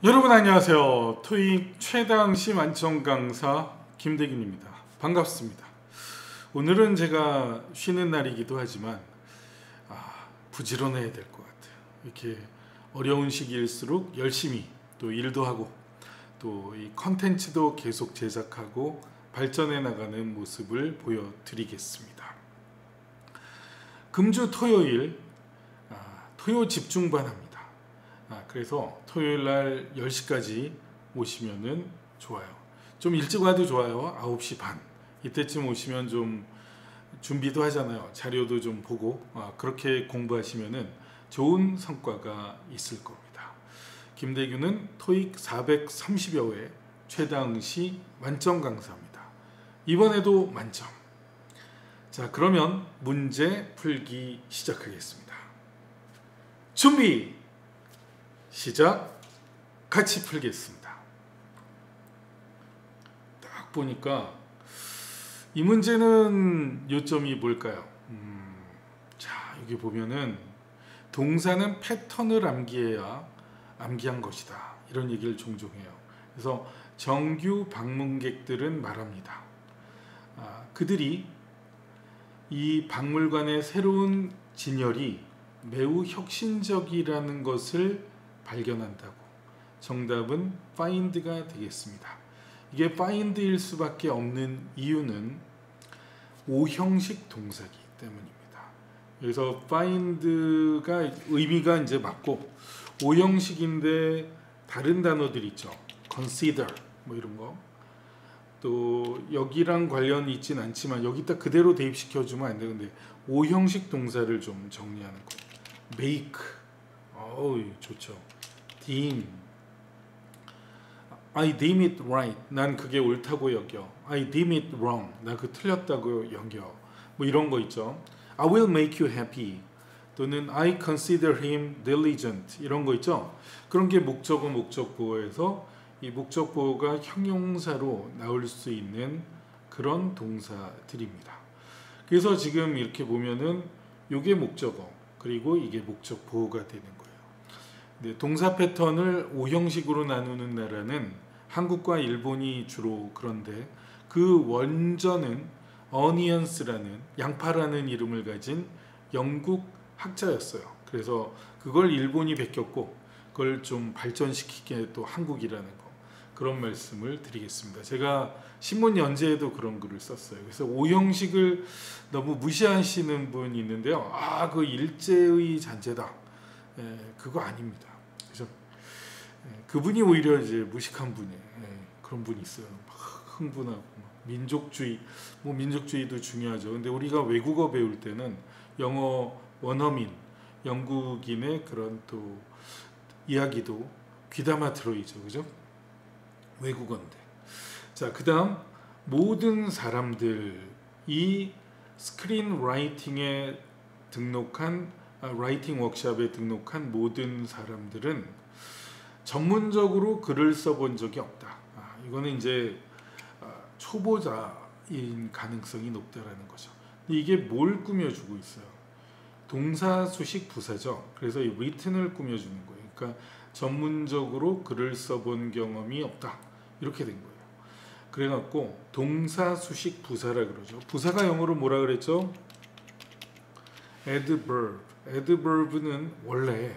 여러분 안녕하세요. 토익 최당시 만점 강사 김대균입니다. 반갑습니다. 오늘은 제가 쉬는 날이기도 하지만 부지런해야 될 것 같아요. 이렇게 어려운 시기일수록 열심히 또 일도 하고 또 이 컨텐츠도 계속 제작하고 발전해 나가는 모습을 보여드리겠습니다. 금주 토요일 토요 집중반 합니다. 그래서 토요일 날 10시까지 오시면은 좋아요. 좀 일찍 와도 좋아요. 9시 반 이때쯤 오시면 좀 준비도 하잖아요. 자료도 좀 보고 그렇게 공부하시면은 좋은 성과가 있을 겁니다. 김대균은 토익 430여 회 최당시 만점 강사입니다. 이번에도 만점. 자, 그러면 문제 풀기 시작하겠습니다. 준비 시작. 같이 풀겠습니다. 딱 보니까 이 문제는 요점이 뭘까요? 자, 여기 보면은 동사는 패턴을 암기해야 암기한 것이다, 이런 얘기를 종종 해요. 그래서 정규 방문객들은 말합니다. 그들이 이 박물관의 새로운 진열이 매우 혁신적이라는 것을 발견한다고. 정답은 find가 되겠습니다. 이게 find일 수밖에 없는 이유는 오형식 동사이기 때문입니다. 그래서 find가 의미가 이제 맞고 오형식인데 다른 단어들 있죠. consider 뭐 이런 거. 또 여기랑 관련이 있진 않지만 여기다 그대로 대입시켜주면 안 되는데 오형식 동사를 좀 정리하는 거. make. 좋죠. deem. I deem it right. 난 그게 옳다고 여겨. I deem it wrong. 나 그 틀렸다고 여겨. 뭐 이런 거 있죠. I will make you happy. 또는 I consider him diligent. 이런 거 있죠. 그런 게 목적어, 목적보어에서 이 목적보어가 형용사로 나올 수 있는 그런 동사들입니다. 그래서 지금 이렇게 보면은 요게 목적어 그리고 이게 목적보어가 되는 거예요. 동사 패턴을 오형식으로 나누는 나라는 한국과 일본이 주로 그런데 그 원전은 어니언스라는 양파라는 이름을 가진 영국 학자였어요. 그래서 그걸 일본이 베꼈고 그걸 좀 발전시키게 또 한국이라는 거, 그런 말씀을 드리겠습니다. 제가 신문 연재에도 그런 글을 썼어요. 그래서 오형식을 너무 무시하시는 분이 있는데요. 그 일제의 잔재다. 그거 아닙니다. 그죠? 그분이 오히려 이제 무식한 분이에요. 그런 분이 있어요. 막 흥분하고 민족주의, 뭐 민족주의도 중요하죠. 근데 우리가 외국어 배울 때는 영어 원어민, 영국인의 그런 또 이야기도 귀담아 들어있죠, 그죠? 외국어인데. 자, 그다음 모든 사람들, 이 스크린 라이팅에 등록한 라이팅 워크숍에 등록한 모든 사람들은 전문적으로 글을 써본 적이 없다. 이거는 이제 초보자인 가능성이 높다라는 거죠. 이게 뭘 꾸며주고 있어요? 동사, 수식, 부사죠. 그래서 이 written을 꾸며주는 거예요. 그러니까 전문적으로 글을 써본 경험이 없다, 이렇게 된 거예요. 그래갖고 동사, 수식, 부사라 그러죠. 부사가 영어로 뭐라 그랬죠? adverb. adverb는 원래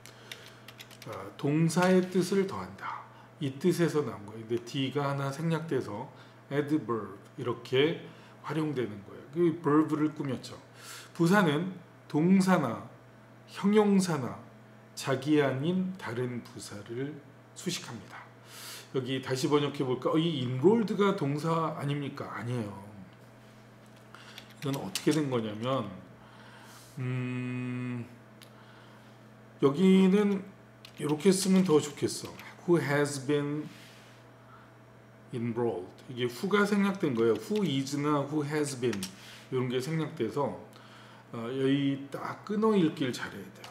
동사의 뜻을 더한다, 이 뜻에서 나온 거예요. 근데 d가 하나 생략돼서 adverb 이렇게 활용되는 거예요. 그 verb를 꾸몄죠. 부사는 동사나 형용사나 자기 아닌 다른 부사를 수식합니다. 여기 다시 번역해 볼까? 이 enrolled가 동사 아닙니까? 아니에요. 이건 어떻게 된 거냐면 여기는 이렇게 쓰면 더 좋겠어. Who has been enrolled. 이게 who가 생략된 거예요. Who is나 who has been 이런 게 생략돼서 여기 딱 끊어 읽기를 잘해야 돼요.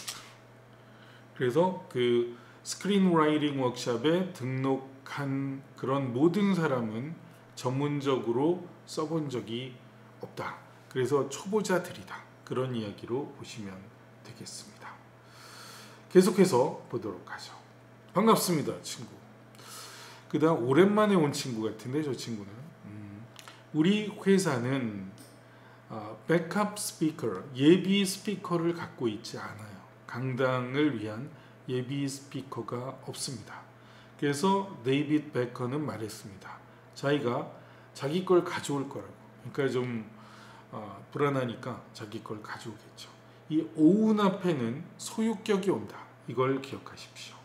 그래서 그 스크린 라이팅 워크숍에 등록한 그런 모든 사람은 전문적으로 써본 적이 없다. 그래서 초보자들이다. 그런 이야기로 보시면 되겠습니다. 계속해서 보도록 하죠. 반갑습니다, 친구. 그 다음 오랜만에 온 친구 같은데 저 친구는 우리 회사는 백업 스피커, 예비 스피커를 갖고 있지 않아요. 강당을 위한 예비 스피커가 없습니다. 그래서 데이빗 베커는 말했습니다. 자기가 자기 걸 가져올 거라고. 그러니까 좀 불안하니까 자기 걸 가져오겠죠. 이 own 앞에는 소유격이 온다. 이걸 기억하십시오.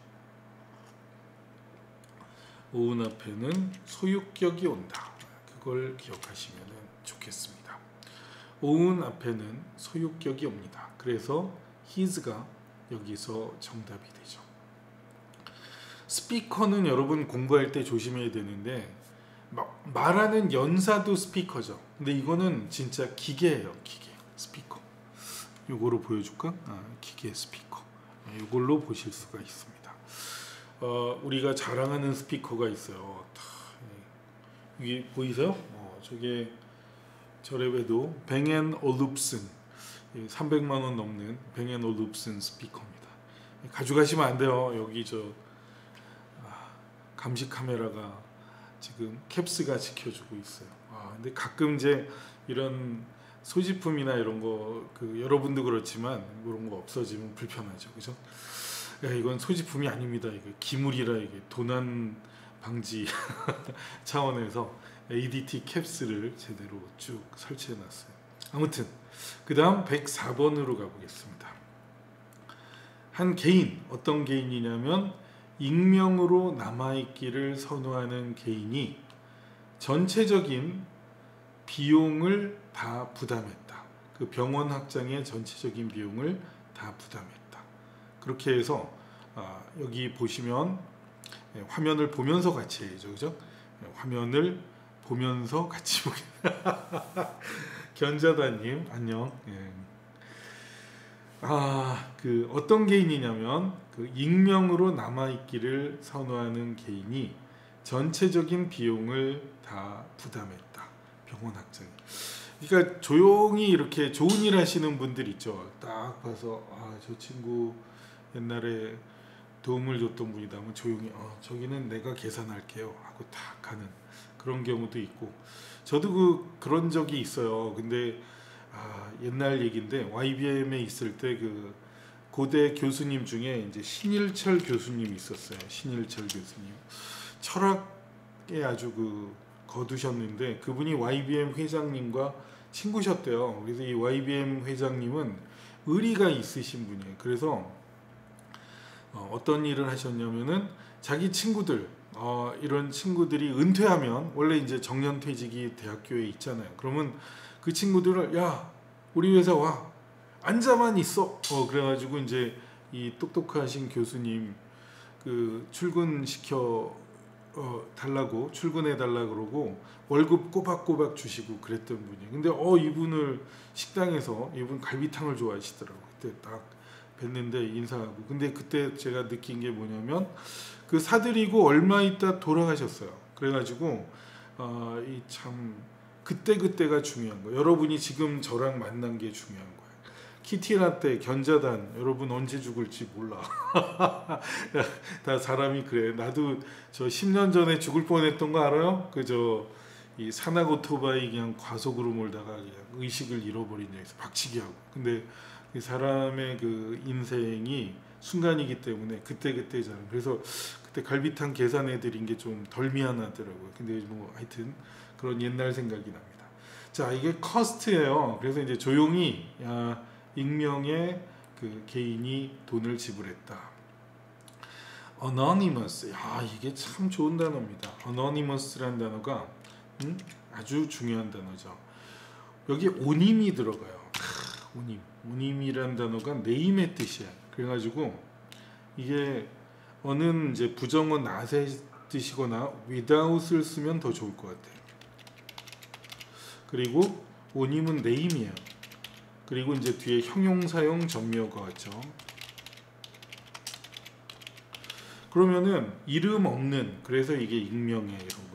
own 앞에는 소유격이 온다. 그걸 기억하시면 좋겠습니다. own 앞에는 소유격이 옵니다. 그래서 his가 여기서 정답이 되죠. 스피커는 여러분 공부할 때 조심해야 되는데 말하는 연사도 스피커죠. 근데 이거는 진짜 기계예요. 기계 스피커. 요거로 보여줄까? 기계 스피커. 이걸로 보실 수가 있습니다. 우리가 자랑하는 스피커가 있어요. 이게 보이세요? 저게 저래봬도 뱅앤올룹슨 300만 원 넘는 뱅앤올룹슨 스피커입니다. 가져가시면 안 돼요. 여기 저 감시 카메라가 지금 캡스가 지켜주고 있어요. 근데 가끔 이제 이런 소지품이나 이런 거 여러분도 그렇지만 그런 거 없어지면 불편하죠, 그죠? 이건 소지품이 아닙니다. 이게 기물이라 이게 도난 방지 차원에서 ADT 캡스를 제대로 쭉 설치해 놨어요. 아무튼 그 다음 104번으로 가보겠습니다. 한 개인, 어떤 개인이냐면 익명으로 남아있기를 선호하는 개인이 전체적인 비용을 다 부담했다. 그 병원 확장의 전체적인 비용을 다 부담했다. 그렇게 해서 여기 보시면 화면을 보면서 같이 해야죠, 그죠? 화면을 보면서 같이 보겠습니다. 견자다님 안녕. 그 어떤 개인이냐면 그 익명으로 남아있기를 선호하는 개인이 전체적인 비용을 다 부담했다. 병원 확장. 그러니까 조용히 이렇게 좋은 일 하시는 분들 있죠. 딱 봐서 저 친구 옛날에 도움을 줬던 분이다 하면 조용히 저기는 내가 계산할게요 하고 딱 가는 그런 경우도 있고, 저도 그런 적이 있어요. 근데 옛날 얘기인데 YBM에 있을 때 그 고대 교수님 중에 이제 신일철 교수님이 있었어요. 신일철 교수님 철학에 아주 거두셨는데 그분이 YBM 회장님과 친구셨대요. 그래서 이 YBM 회장님은 의리가 있으신 분이에요. 그래서 어떤 일을 하셨냐면은 자기 친구들 이런 친구들이 은퇴하면 원래 이제 정년퇴직이 대학교에 있잖아요. 그러면 그 친구들을 야 우리 회사 와 앉아만 있어. 그래가지고 이제 이 똑똑하신 교수님 그 출근시켜 달라고 출근해 달라 그러고 월급 꼬박꼬박 주시고 그랬던 분이에요. 근데 이분을 식당에서 이분 갈비탕을 좋아하시더라고. 그때 딱 뵀는데 인사하고. 근데 그때 제가 느낀 게 뭐냐면 그 사드리고 얼마 있다 돌아가셨어요. 그래가지고 이 참 그때가 중요한 거예요. 여러분이 지금 저랑 만난 게 중요한 거예요. 키티라떼, 견자단 여러분 언제 죽을지 몰라. 다 사람이 그래. 나도 저 10년 전에 죽을 뻔했던 거 알아요? 이 산악 오토바이 그냥 과속으로 몰다가 그냥 의식을 잃어버린 적이 있어. 박치기하고. 근데 이 사람의 그 인생이 순간이기 때문에 그때잖아요. 그래서 그때 갈비탕 계산해 드린 게 좀 덜 미안하더라고요. 근데 뭐 하여튼 그런 옛날 생각이 납니다. 자, 이게 커스트예요. 그래서 이제 조용히 익명의 그 개인이 돈을 지불했다. anonymous. 이게 참 좋은 단어입니다. anonymous라는 단어가 아주 중요한 단어죠. 여기 오님이 들어가요. 오님이라는 단어가 네임의 뜻이야. 그래가지고 이게 어느 이제 부정어 not의 뜻이거나 without을 쓰면 더 좋을 것 같아요. 그리고 오님은 네임이에요. 그리고 이제 뒤에 형용사용 전미어가 왔죠. 그러면은 이름 없는, 그래서 이게 익명이에요. 이런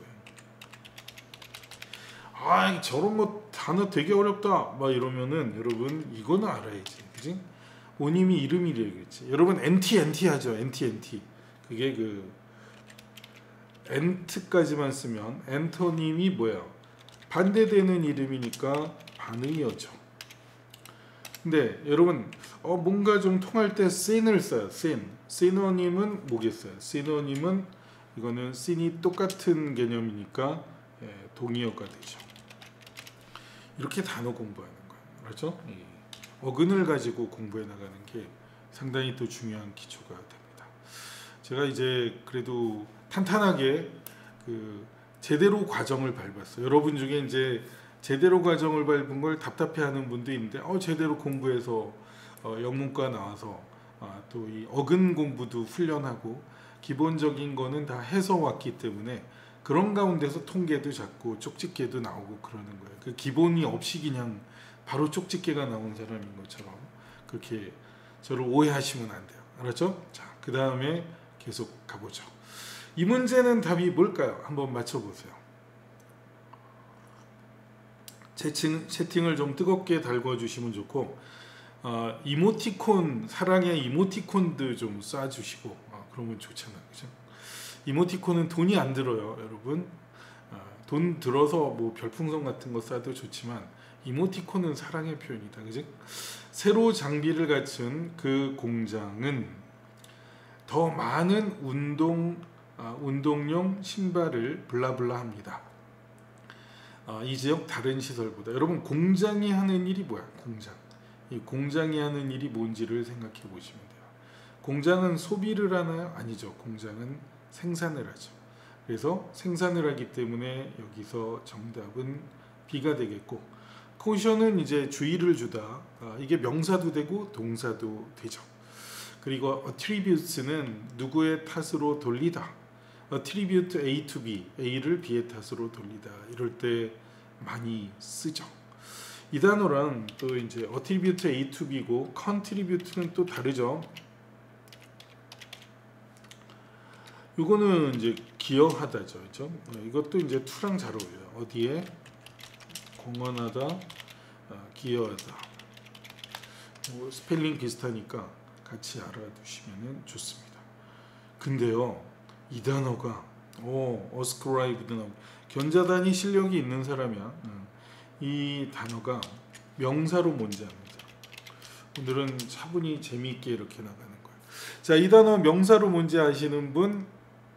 거예요. 저런 거 단어 되게 어렵다 막 이러면은 여러분 이거는 알아야지, 그지? 오님이 이름이래, 그렇지? 여러분 NT 하죠. NT 그게 그 ant까지만 쓰면 anto님이 뭐예요? 반대되는 이름이니까 반의어죠. 근데 여러분 뭔가 좀 통할 때 sin을 써요. syno님은 뭐겠어요? syno님은 이거는 sin이 똑같은 개념이니까 동의어가 되죠. 이렇게 단어 공부하는 거예요. 그렇죠? 어근을 가지고 공부해 나가는 게 상당히 또 중요한 기초가 됩니다. 제가 이제 그래도 탄탄하게 그 제대로 과정을 밟았어요. 여러분 중에 이제 제대로 과정을 밟은 걸 답답해하는 분도 있는데 제대로 공부해서 영문과 나와서 또 이 어근 공부도 훈련하고 기본적인 거는 다 해서 왔기 때문에 그런 가운데서 통계도 잡고 쪽집게도 나오고 그러는 거예요. 그 기본이 없이 그냥 바로 쪽집게가 나온 사람인 것처럼 그렇게 저를 오해하시면 안 돼요. 알았죠? 자, 그 다음에 계속 가보죠. 이 문제는 답이 뭘까요? 한번 맞춰보세요. 채팅을 좀 뜨겁게 달궈주시면 좋고 이모티콘, 사랑의 이모티콘도 좀 쏴주시고 그러면 좋잖아요. 그죠? 이모티콘은 돈이 안 들어요, 여러분. 돈 들어서 뭐 별풍선 같은 거 쏴도 좋지만 이모티콘은 사랑의 표현이다. 그죠? 새로 장비를 갖춘 그 공장은 더 많은 운동용 신발을 블라블라 합니다. 이 지역 다른 시설보다. 여러분 공장이 하는 일이 뭐야? 이 공장이 하는 일이 뭔지를 생각해 보시면 돼요. 공장은 소비를 하나요? 아니죠. 공장은 생산을 하죠. 그래서 생산을 하기 때문에 여기서 정답은 B가 되겠고, 코션은 이제 주의를 주다. 이게 명사도 되고 동사도 되죠. 그리고 attributes는 누구의 탓으로 돌리다. attribute A to B, A를 B의 탓으로 돌리다. 이럴 때 많이 쓰죠. 이 단어랑 또 이제 attribute A to B고 contribute는 또 다르죠. 이거는 이제 기여하다죠, 그렇죠? 이것도 이제 to랑 잘 어울려요. 어디에 공헌하다, 기여하다. 스펠링 비슷하니까 같이 알아두시면 좋습니다. 근데요, 이 단어가 ascribed 견자단이 실력이 있는 사람이야. 이 단어가 명사로 뭔지 압니다. 오늘은 차분히 재미있게 이렇게 나가는 거예요. 자, 이 단어 명사로 뭔지 아시는 분?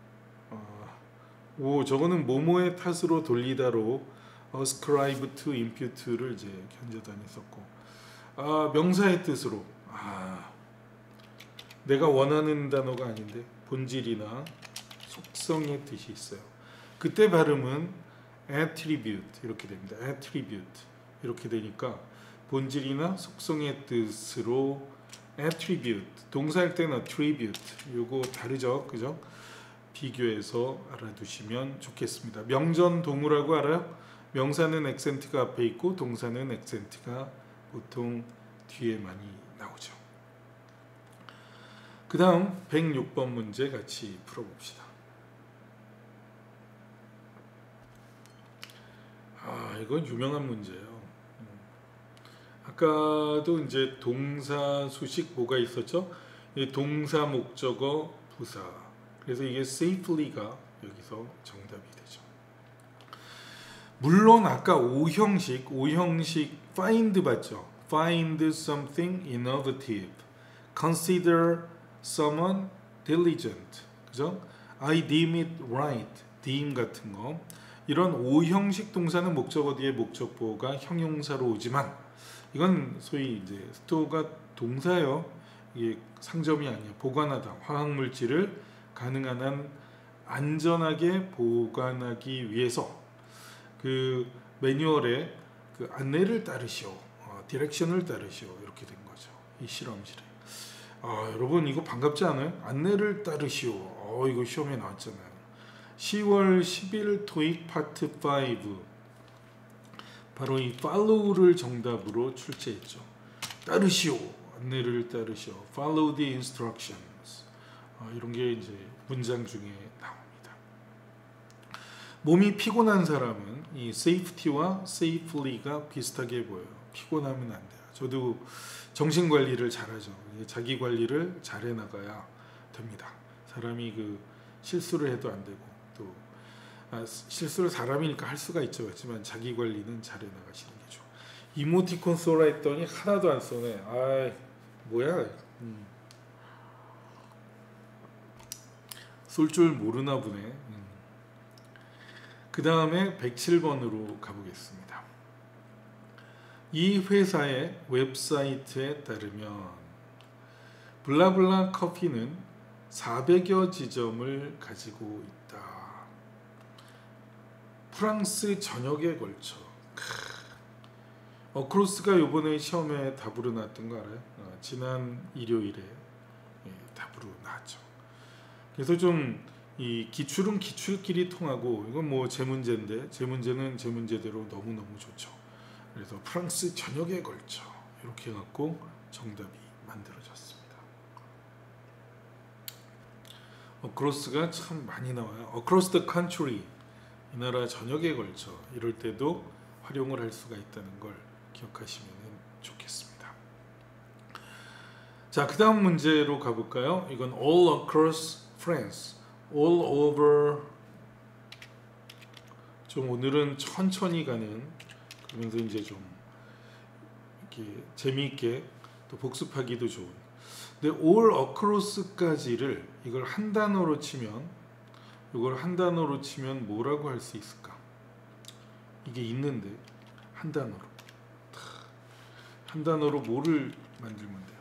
저거는 뭐뭐의 탓으로 돌리다로 ascribe to impute를 이제 견자단이 썼고, 명사의 뜻으로. 내가 원하는 단어가 아닌데 본질이나 속성의 뜻이 있어요. 그때 발음은 attribute 이렇게 됩니다. attribute 이렇게 되니까 본질이나 속성의 뜻으로 attribute. 동사일 때는 attribute. 요거 다르죠, 그죠? 비교해서 알아두시면 좋겠습니다. 명전동우라고 알아요? 명사는 액센트가 앞에 있고 동사는 액센트가 보통 뒤에 많이 나오죠. 그 다음 106번 문제 같이 풀어봅시다. 이건 유명한 문제예요. 아까도 이제 동사 수식 뭐가 있었죠? 동사 목적어 부사. 그래서 이게 safely가 여기서 정답이 되죠. 물론 아까 오형식 find 봤죠? find something innovative, consider someone diligent, 그죠? I deem it right, deem 같은 거. 이런 오형식 동사는 목적어 뒤에 목적보가 형용사로 오지만 이건 소위 이제 스토어가 동사예요. 이게 상점이 아니에요. 보관하다, 화학물질을 가능한 한 안전하게 보관하기 위해서 그 매뉴얼에 그 안내를 따르시오, 디렉션을 따르시오 이렇게 된 거죠. 이 실험실에. 여러분 이거 반갑지 않아요? 안내를 따르시오. 이거 시험에 나왔잖아요. 10월 10일 토익 파트 5 바로 이 follow를 정답으로 출제했죠. 따르시오, 안내를 따르시오. Follow the instructions. 이런 게 이제 문장 중에 나옵니다. 몸이 피곤한 사람은 이 safety와 safely가 비슷하게 보여요. 피곤하면 안 돼요. 저도 정신 관리를 잘하죠. 자기 관리를 잘해 나가야 됩니다. 사람이 그 실수를 해도 안 되고 또 실수를 사람이니까 할 수가 있죠. 그렇지만 자기 관리는 잘해 나가시는 게 좋아. 이모티콘 쏘라 했더니 하나도 안 쏘네. 아 뭐야? 쏠 줄 모르나 보네. 그 다음에 107번으로 가보겠습니다. 이 회사의 웹사이트에 따르면 블라블라 커피는 400여 지점을 가지고 있다. 프랑스 전역에 걸쳐. 어크로스가 이번에 시험에 답으로 나왔던 거 알아요? 지난 일요일에 답으로 나왔죠. 그래서 좀 이 기출은 기출끼리 통하고 이건 뭐 제 문제인데 제 문제는 제 문제대로 너무너무 좋죠. 그래서 프랑스 전역에 걸쳐 이렇게 해갖고 정답이 만들어졌습니다. 어크로스가 참 많이 나와요. Across the country, 이 나라 전역에 걸쳐 이럴 때도 활용을 할 수가 있다는 걸 기억하시면 좋겠습니다. 자, 그 다음 문제로 가볼까요? 이건 all across France, all over. 좀 오늘은 천천히 가는, 그러면서 이제 좀 이렇게 재미있게 또 복습하기도 좋은. 근데 all across까지를 이걸 한 단어로 치면, 이걸 한 단어로 치면 뭐라고 할 수 있을까? 이게 있는데 한 단어로 뭐를 만들면 돼요?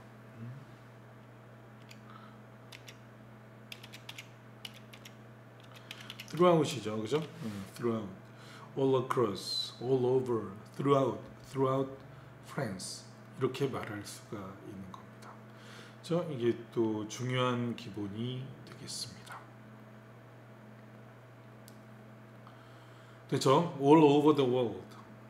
throughout이죠, 그죠? throughout, all across, all over, throughout France, 이렇게 말할 수가 있는 겁니다. 그죠? 이게 또 중요한 기본이 되겠습니다. 그렇죠? all over the world,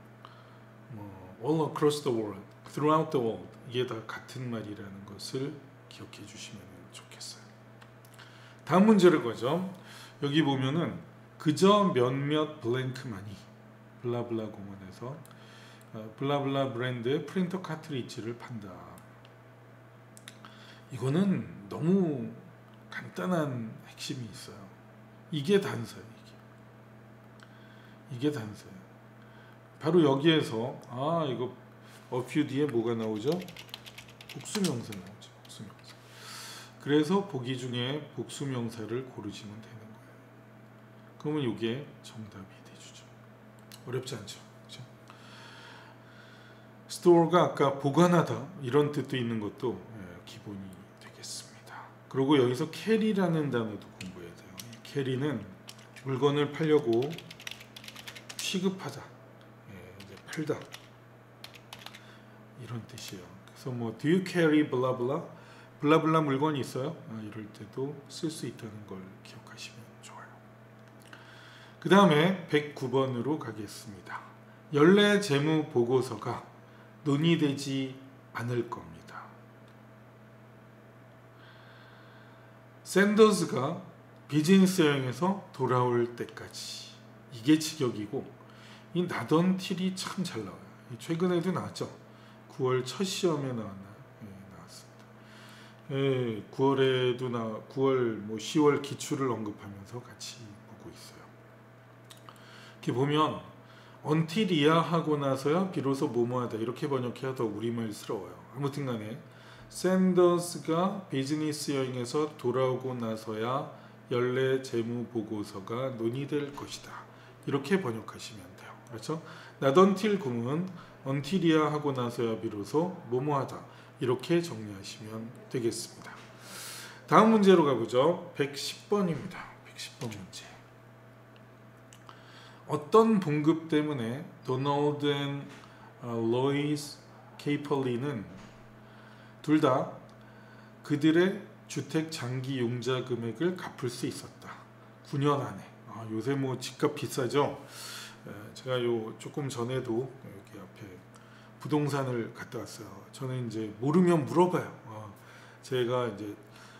all across the world, throughout the world, 이게 다 같은 말이라는 것을 기억해 주시면 좋겠어요. 다음 문제를 보죠. 여기 보면은 그저 몇몇 블랭크만이 블라블라 공원에서 블라블라 브랜드의 프린터 카트리지를 판다. 이거는 너무 간단한 핵심이 있어요. 이게 단서예요. 이게 단서예요. 바로 여기에서 이거 a few 뒤에 뭐가 나오죠? 복수명사 나오죠. 복수명사. 그래서 보기 중에 복수명사를 고르시면 되는 거예요. 그러면 이게 정답이 되죠. 어렵지 않죠. 그렇죠? 스토어가 아까 보관하다 이런 뜻도 있는 것도 기본이 되겠습니다. 그리고 여기서 캐리라는 단어도 공부해야 돼요. 캐리는 물건을 팔려고 취급하다, 이제 팔다, 이런 뜻이에요. 그래서 뭐 do you carry 블라블라, 블라블라 물건이 있어요? 이럴 때도 쓸 수 있다는 걸 기억하시면 좋아요. 그 다음에 109번으로 가겠습니다. 연례 재무 보고서가 논의되지 않을 겁니다. 샌더스가 비즈니스 여행에서 돌아올 때까지, 이게 직역이고, 이 나던 틸이 참 잘 나와요. 최근에도 나왔죠. 9월 첫 시험에 나왔나요? 나왔습니다. 9월에도 9월, 뭐 10월 기출을 언급하면서 같이 보고 있어요. 이렇게 보면 until이야 하고 나서야 비로소 뭐뭐하다 이렇게 번역해야 더 우리말스러워요. 아무튼간에 샌더스가 비즈니스 여행에서 돌아오고 나서야 연례 재무 보고서가 논의될 것이다. 이렇게 번역하시면 돼요. 그렇죠? not until 구문 until이야 하고 나서야 비로소 뭐뭐하다 이렇게 정리하시면 되겠습니다. 다음 문제로 가보죠. 110번입니다. 110번 문제. 어떤 봉급 때문에 도널드 앤 로이스 케이펄리는 둘 다 그들의 주택 장기 융자 금액을 갚을 수 있었다. 9년 안에. 요새 뭐 집값 비싸죠. 제가 조금 전에도 여기 앞에 부동산을 갔다 왔어요. 저는 이제 모르면 물어봐요. 제가 이제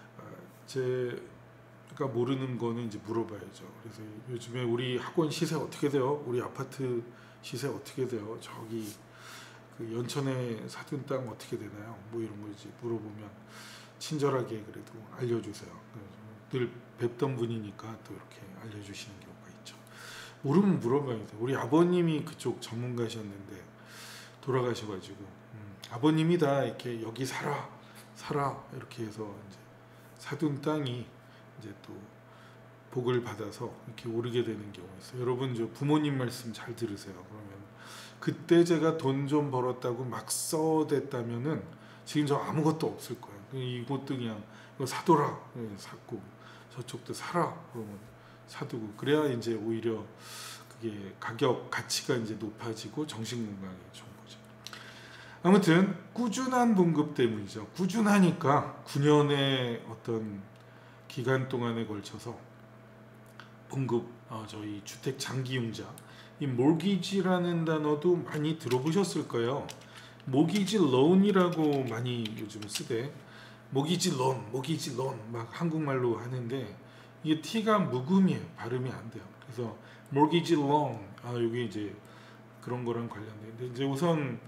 제가 모르는 거는 이제 물어봐야죠. 그래서 요즘에 우리 학원 시세 어떻게 돼요? 우리 아파트 시세 어떻게 돼요? 저기 그 연천에 사둔 땅 어떻게 되나요? 뭐 이런 거 이제 물어보면 친절하게 그래도 알려주세요. 늘 뵙던 분이니까 또 이렇게 알려주시는 경우가 있죠. 모르면 물어봐야 돼요. 우리 아버님이 그쪽 전문가셨는데 돌아가셔가지고 아버님이 다 이렇게 여기 살아 이렇게 해서 이제 사둔 땅이 이제 또 복을 받아서 이렇게 오르게 되는 경우가 있어요. 여러분 저 부모님 말씀 잘 들으세요. 그러면 그때 제가 돈 좀 벌었다고 막 써댔다면은 지금 저 아무것도 없을 거예요. 이것도 그냥 이거 사둬라 샀고 저쪽도 사라 그러면 사두고 그래야 이제 오히려 그게 가치가 이제 높아지고 정신 건강에 좋은 거죠. 아무튼 꾸준한 봉급 때문이죠. 꾸준하니까 9년의 어떤 기간 동안에 걸쳐서 봉급 저희 주택 장기융자 이 mortgage라는 단어도 많이 들어보셨을 거예요. mortgage loan이라고 많이 요즘 쓰대. mortgage loan 막 한국말로 하는데 이게 T가 묵음이에요. 발음이 안 돼요. 그래서 mortgage loan 여기 이제 그런 거랑 관련된데 이제 우선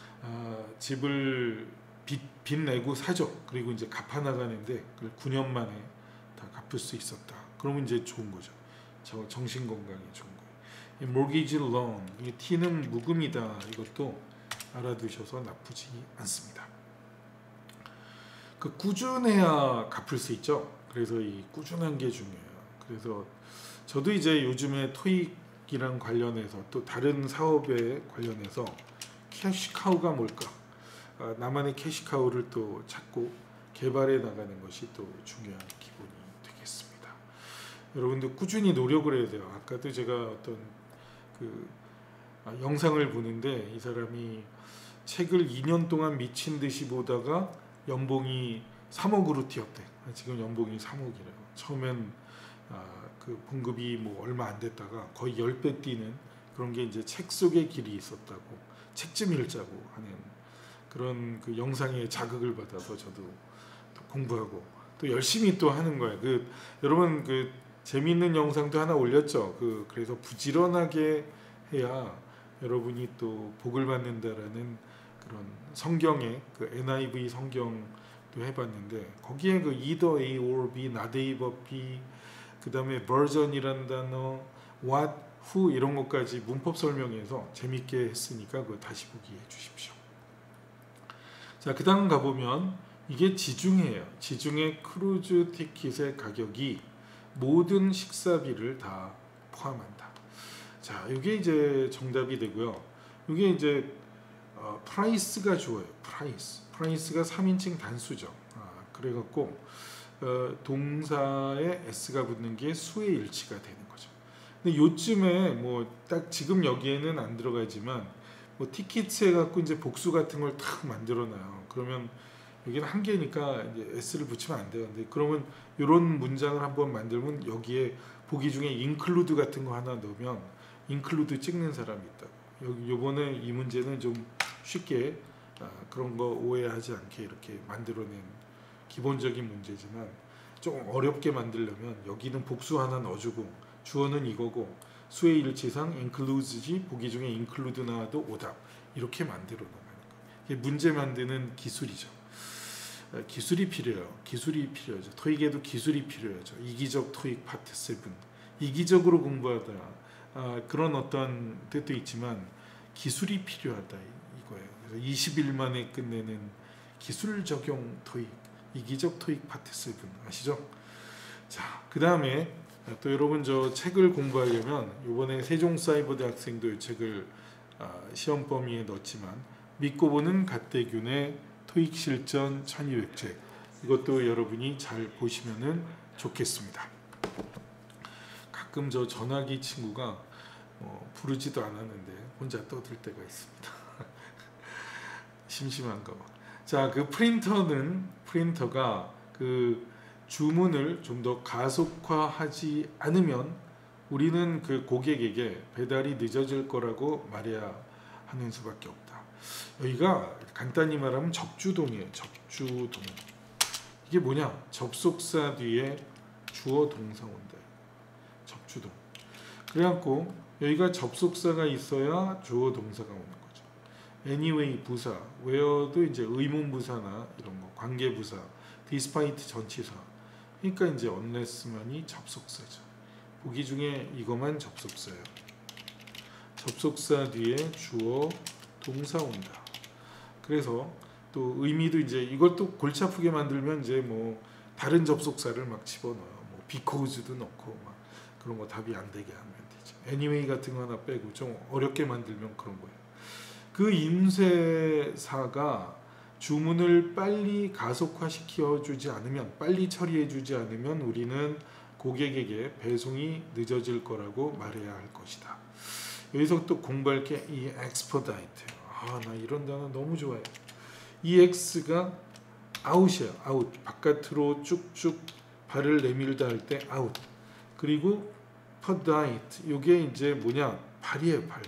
집을 빚 내고 사죠. 그리고 이제 갚아 나가는데 그걸 9년 만에 다 갚을 수 있었다. 그러면 이제 좋은 거죠. 저 정신 건강에 좋은 거예요. 이 mortgage loan 이 T는 묵음이다. 이것도 알아두셔서 나쁘지 않습니다. 그 꾸준해야 갚을 수 있죠. 그래서 이 꾸준한 게 중요해요. 그래서 저도 이제 요즘에 토익이랑 관련해서 또 다른 사업에 관련해서 캐시카우가 뭘까? 나만의 캐시카우를 또 찾고 개발해 나가는 것이 또 중요한 기본이 되겠습니다. 여러분도 꾸준히 노력을 해야 돼요. 아까도 제가 어떤 그 영상을 보는데 이 사람이 책을 2년 동안 미친 듯이 보다가 연봉이 3억으로 뛰었대. 지금 연봉이 3억이래요. 처음엔 그 봉급이 뭐 얼마 안 됐다가 거의 10배 뛰는 그런 게 이제 책 속의 길이 있었다고 책 좀 읽자고 하는 그런 그 영상에 자극을 받아서 저도 또 공부하고 또 열심히 또 하는 거예요. 여러분 그 재미있는 영상도 하나 올렸죠. 그래서 부지런하게 해야 여러분이 또 복을 받는다라는 그런 성경의 그 NIV 성경도 해봤는데 거기에 그 either A or B, not A but B, 그 다음에 version이란 단어, what, who 이런 것까지 문법 설명해서 재밌게 했으니까 그거 다시 보기 해주십시오. 자, 그 다음 가보면 이게 지중해예요. 지중해 크루즈 티켓의 가격이 모든 식사비를 다 포함한다. 자, 이게 이제 정답이 되고요. 이게 이제 프라이스가 좋아요. 프라이스가 3인칭 단수죠. 그래갖고 동사에 s가 붙는 게 수의 일치가 되는 거죠. 근데 요즘에 뭐 딱 지금 여기에는 안 들어가지만 뭐 티켓 해갖고 이제 복수 같은 걸 탁 만들어놔요. 그러면 여기는 한 개니까 이제 s를 붙이면 안 돼요. 근데 그러면 이런 문장을 한번 만들면 여기에 보기 중에 include 같은 거 하나 넣으면 include 찍는 사람이 있다고. 요번에 이 문제는 좀 쉽게 그런 거 오해하지 않게 이렇게 만들어낸 기본적인 문제지만 좀 어렵게 만들려면 여기는 복수 하나 넣어주고 주어는 이거고 수의 일치상 includes지 보기 중에 include 나와도 오답 이렇게 만들어 놓는 거예요. 이게 문제 만드는 기술이죠. 기술이 필요하죠. 토익에도 기술이 필요하죠. 이기적 토익 파트 7 이기적으로 공부하다 그런 어떤 뜻도 있지만 기술이 필요하다 이거예요. 그래서 20일 만에 끝내는 기술 적용 토익 이기적 토익 파트 7 아시죠? 자, 그 다음에 또 여러분 저 책을 공부하려면 이번에 세종사이버대학생도 이 책을 시험 범위에 넣었지만 믿고 보는 갓대균의 토익 실전 1200책 이것도 여러분이 잘 보시면은 좋겠습니다. 가끔 저 전화기 친구가 부르지도 않았는데 혼자 떠들 때가 있습니다. 심심한가 봐. 자, 그 프린터가 그 주문을 좀 더 가속화하지 않으면 우리는 그 고객에게 배달이 늦어질 거라고 말해야 하는 수밖에 없다. 여기가 간단히 말하면 접주동이에요. 접주동. 이게 뭐냐? 접속사 뒤에 주어 동사 온다. 접주동. 그래갖고 여기가 접속사가 있어야 주어 동사가 오는 거죠. anyway 부사, where도 이제 의문부사나 이런 거, 관계부사, despite 전치사 그러니까 이제 unless만이 접속사죠. 보기 중에 이것만 접속사예요. 접속사 뒤에 주어 동사 온다. 그래서 또 의미도 이제 이걸 또 골치 아프게 만들면 이제 뭐 다른 접속사를 막 집어넣어요. 뭐 because도 넣고 막 그런 거 답이 안 되게 하면 되죠. anyway 같은 거 하나 빼고 좀 어렵게 만들면 그런 거예요. 그 임세사가 주문을 빨리 가속화시켜 주지 않으면, 빨리 처리해 주지 않으면 우리는 고객에게 배송이 늦어질 거라고 말해야 할 것이다. 여기서 또 공부할 게 이 expedite. 나 이런 단어 너무 좋아해요. 이 x가 out이에요. out. 바깥으로 쭉쭉 발을 내밀다 할 때 out. 그리고 pedite. 이게 이제 뭐냐? 발이에요, 발.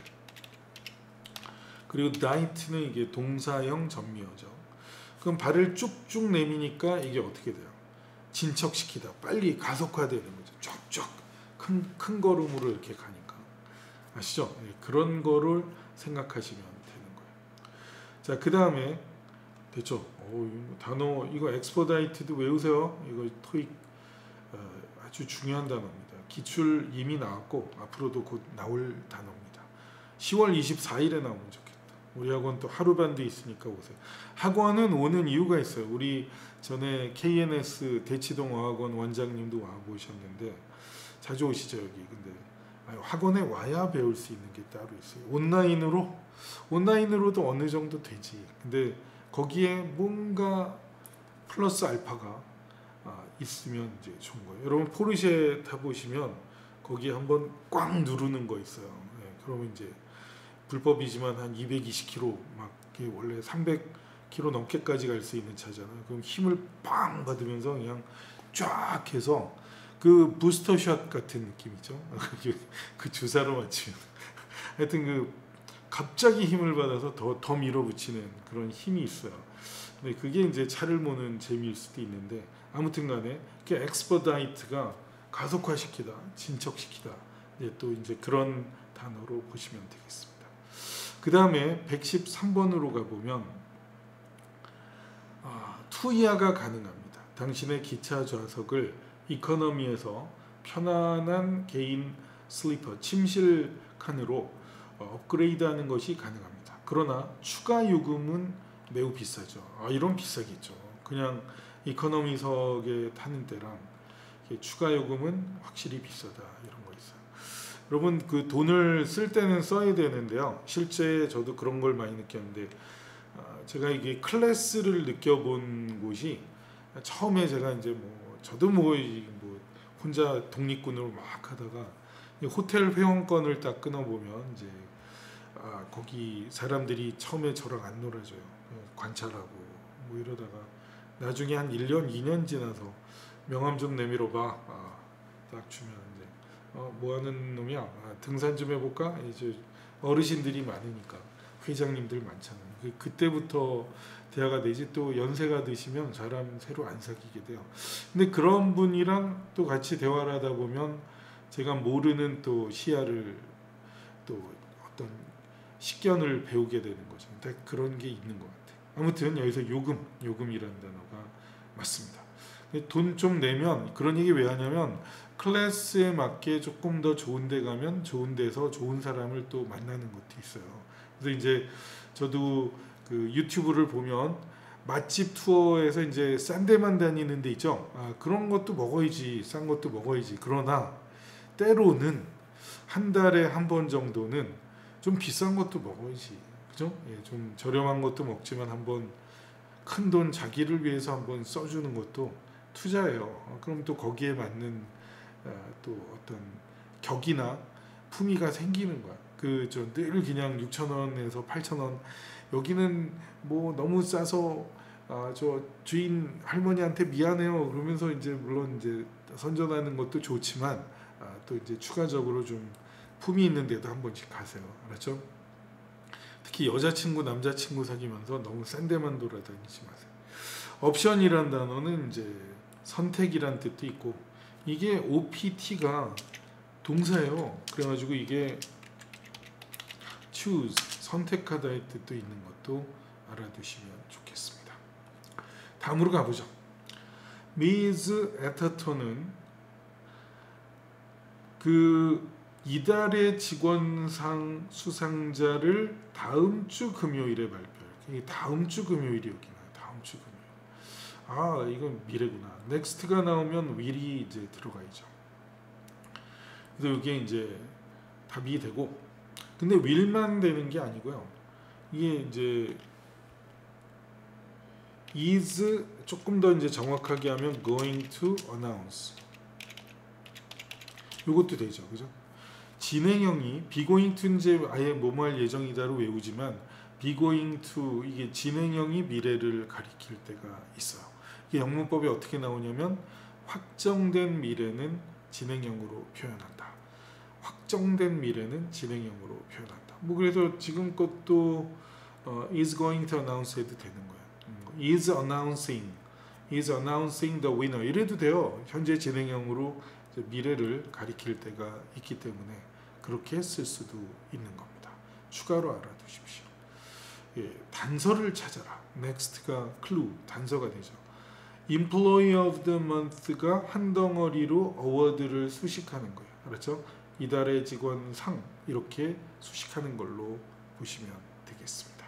그리고 diet는 이게 동사형 전미어죠. 그럼 발을 쭉쭉 내미니까 이게 어떻게 돼요? 진척시키다. 빨리 가속화되는 거죠. 쫙쫙 큰 걸음으로 이렇게 가니까. 아시죠? 그런 거를 생각하시면 되는 거예요. 자, 그 다음에 됐죠? 단어 이거 expedite도 외우세요. 이거 토익 아주 중요한 단어입니다. 기출 이미 나왔고 앞으로도 곧 나올 단어입니다. 10월 24일에 나오면 좋겠다. 우리 학원 또 하루 반도 있으니까 오세요. 학원은 오는 이유가 있어요. 우리 전에 KNS 대치동 어학원 원장님도 와 보셨는데 자주 오시죠 여기. 근데 학원에 와야 배울 수 있는 게 따로 있어요. 온라인으로도 어느 정도 되지. 근데 거기에 뭔가 플러스 알파가 있으면 이제 좋은 거예요. 여러분 포르쉐 타보시면 거기에 한번 꽉 누르는 거 있어요. 그러면 이제 불법이지만 한 220km 막 원래 300km 넘게까지 갈 수 있는 차잖아요. 그럼 힘을 빵 받으면서 그냥 쫙 해서 그 부스터샷 같은 느낌이죠. 그 주사로 맞추면 하여튼 그 갑자기 힘을 받아서 더 밀어붙이는 그런 힘이 있어요. 근데 그게 이제 차를 모는 재미일 수도 있는데 아무튼간에 그 expedite가 가속화시키다, 진척시키다. 또 이제 그런 단어로 보시면 되겠습니다. 그 다음에 113번으로 가보면 투이하가 가능합니다. 당신의 기차 좌석을 이코노미에서 편안한 개인 슬리퍼, 침실 칸으로 업그레이드하는 것이 가능합니다. 그러나 추가 요금은 매우 비싸죠. 이런 비싸겠죠. 그냥 이코노미석에 타는 때랑 추가 요금은 확실히 비싸다. 이런 거 있어요. 여러분 그 돈을 쓸 때는 써야 되는데요. 실제 저도 그런 걸 많이 느꼈는데 제가 이게 클래스를 느껴본 곳이 처음에 제가 이제 저도 혼자 독립군으로 막 하다가 호텔 회원권을 딱 끊어보면 이제 거기 사람들이 처음에 저랑 안 놀아줘요. 관찰하고 이러다가 나중에 한 1년, 2년 지나서 명함 좀 내밀어봐. 딱 주면 이제 뭐 하는 놈이야? 등산 좀 해볼까? 이제 어르신들이 많으니까 회장님들 많잖아요. 그때부터 대화가 되지. 또 연세가 드시면 사람 새로 안 사귀게 돼요. 근데 그런 분이랑 또 같이 대화를 하다 보면 제가 모르는 또 시야를 또 어떤 식견을 배우게 되는 거죠. 그런 게 있는 것 같아요. 아무튼 여기서 요금이라는 단어가 맞습니다. 돈 좀 내면 그런 얘기 왜 하냐면 클래스에 맞게 조금 더 좋은 데 가면 좋은 데서 좋은 사람을 또 만나는 것도 있어요. 그래서 이제 저도 그 유튜브를 보면 맛집 투어에서 이제 싼 데만 다니는 데 있죠. 그런 것도 먹어야지, 싼 것도 먹어야지. 그러나 때로는 한 달에 한 번 정도는 좀 비싼 것도 먹어야지. 그죠? 좀 저렴한 것도 먹지만 한번 큰 돈 자기를 위해서 한번 써주는 것도 투자예요. 그럼 또 거기에 맞는 또 어떤 격이나 품위가 생기는 거야. 늘 그냥 6,000원에서 8,000원 여기는 뭐 너무 싸서 저 주인 할머니한테 미안해요. 그러면서 이제 물론 이제 선전하는 것도 좋지만 또 이제 추가적으로 좀 품위 있는 데도 한 번씩 가세요. 알았죠? 특히 여자친구, 남자친구 사귀면서 너무 싼 데만 돌아다니지 마세요. 옵션이란 단어는 이제 선택이란 뜻도 있고 이게 OPT가 동사예요. 그래가지고 이게 choose, 선택하다의 뜻도 있는 것도 알아두시면 좋겠습니다. 다음으로 가보죠. 미즈 에터턴은 그 이달의 직원상 수상자를 다음 주 금요일에 발표해요. 이게 다음 주 금요일이 여기나 다음 주 금요일. 아, 이건 미래구나. 넥스트가 나오면 will이 이제 들어가야죠. 그래서 이게 이제 답이 되고, 근데 will만 되는 게 아니고요. 이게 이제 is 조금 더 이제 정확하게 하면 going to announce. 이것도 되죠, 그죠? 진행형이 be going to 이제 아예 뭐뭐 할 예정이다로 외우지만 be going to 이게 진행형이 미래를 가리킬 때가 있어요. 이게 영문법에 어떻게 나오냐면 확정된 미래는 진행형으로 표현한다. 확정된 미래는 진행형으로 표현한다. 뭐 그래서 지금 것도 is going to announce 해도 되는 거예요. is announcing the winner 이래도 돼요. 현재 진행형으로 미래를 가리킬 때가 있기 때문에 그렇게 쓸 수도 있는 겁니다. 추가로 알아두십시오. 예, 단서를 찾아라. next가 clue, 단서가 되죠. Employee of the month가 한 덩어리로 어워드를 수식하는 거예요. 알았죠? 이달의 직원 상 이렇게 수식하는 걸로 보시면 되겠습니다.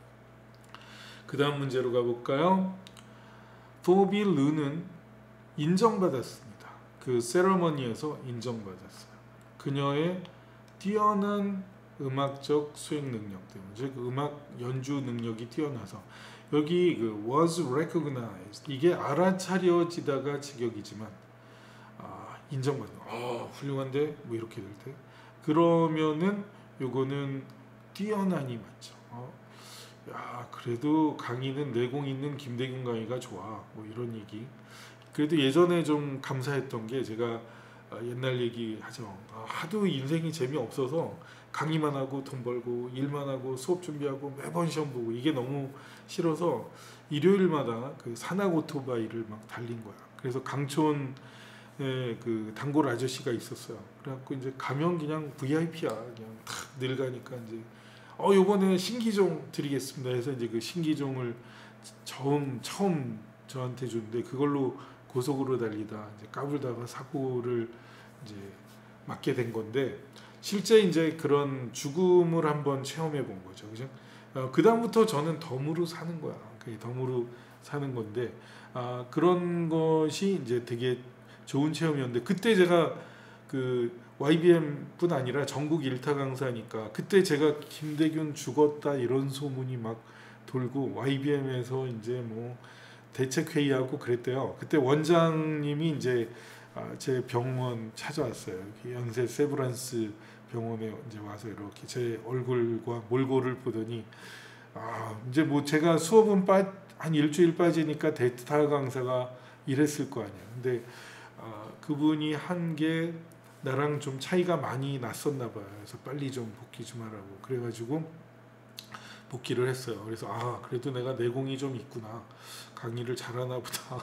그 다음 문제로 가볼까요? 포비 르는 인정받았습니다. 그 세러머니에서 인정받았어요. 그녀의 뛰어난 음악적 수행 능력 때문에, 즉 음악 연주 능력이 뛰어나서 여기 그 was recognized 이게 알아차려지다가 직역이지만 인정받는 훌륭한데 뭐 이렇게 될 때 그러면은 요거는 뛰어난이 맞죠. 야 그래도 강의는 내공 있는 김대균 강의가 좋아 뭐 이런 얘기. 그래도 예전에 좀 감사했던 게 제가 옛날 얘기 하죠. 하도 인생이 재미없어서 강의만 하고 돈 벌고 일만 하고 수업 준비하고 매번 시험 보고 이게 너무 싫어서 일요일마다 그 산악 오토바이를 막 달린 거야. 그래서 강촌에 그 단골 아저씨가 있었어요. 그래갖고 이제 가면 그냥 VIP야. 그냥 탁 늘 가니까 이제 요번에 신기종 드리겠습니다 해서 이제 그 신기종을 처음 저한테 줬는데 그걸로 고속으로 달리다 이제 까불다가 사고를 이제 맞게 된 건데 실제 이제 그런 죽음을 한번 체험해 본 거죠, 그죠? 그 다음부터 저는 덤으로 사는 거야. 덤으로 사는 건데 그런 것이 이제 되게 좋은 체험이었는데 그때 제가 그 YBM뿐 아니라 전국 1타 강사니까 그때 제가 김대균 죽었다 이런 소문이 막 돌고 YBM에서 이제 뭐 대책회의하고 그랬대요. 그때 원장님이 이제 제 병원 찾아왔어요. 연세 세브란스 병원에 이제 와서 이렇게 제 얼굴과 몰골을 보더니 이제 뭐 제가 수업은 한 일주일 빠지니까 대타 강사가 이랬을 거 아니야. 근데 그분이 한 게 나랑 좀 차이가 많이 났었나 봐요. 그래서 빨리 좀 복귀 좀 하라고 그래가지고 복귀를 했어요. 그래서 그래도 내가 내공이 좀 있구나. 강의를 잘하나